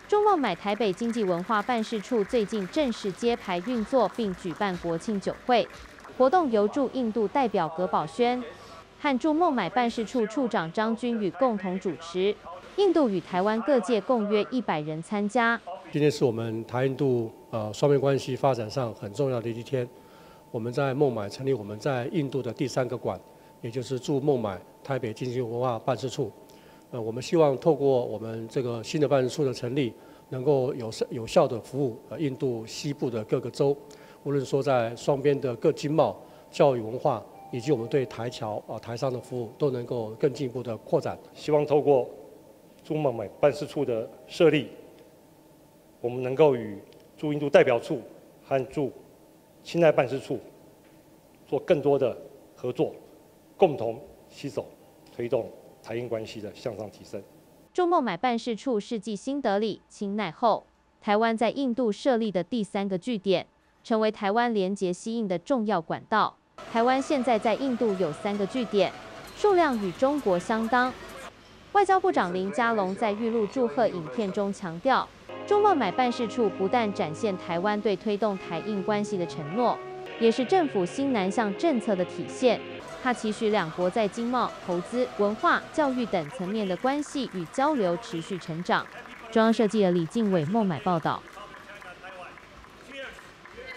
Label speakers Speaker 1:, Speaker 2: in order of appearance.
Speaker 1: 中贸买台北经济文化办事处最近正式揭牌运作，并举办国庆酒会活动，由驻印度代表葛宝轩和驻孟买办事处处长张君宇共同主持。印度与台湾各界共约100人参加。
Speaker 2: 今天是我们台印度双边关系发展上很重要的一天。我们在孟买成立我们在印度的第3个馆，也就是驻孟买台北经济文化办事处。我们希望透过我们这个新的办事处的成立，能够有效的服务印度西部的各个州，无论说在双边的各经贸、教育文化，以及我们对台侨台商的服务，都能够更进一步的扩展。
Speaker 3: 希望透过驻孟买办事处的设立，我们能够与驻印度代表处和驻钦奈办事处做更多的合作，共同携手推动台印关系的向上提升。
Speaker 1: 驻孟买办事处是继新德里、钦奈后，台湾在印度设立的第3个据点，成为台湾连结西印的重要管道。台湾现在在印度有3个据点，数量与中国相当。外交部长林佳龙在预录祝贺影片中强调，驻孟买办事处不但展现台湾对推动台印关系的承诺，也是政府新南向政策的体现。他期许两国在经贸、投资、文化、教育等层面的关系与交流持续成长。中央社记者李敬伟孟买报道。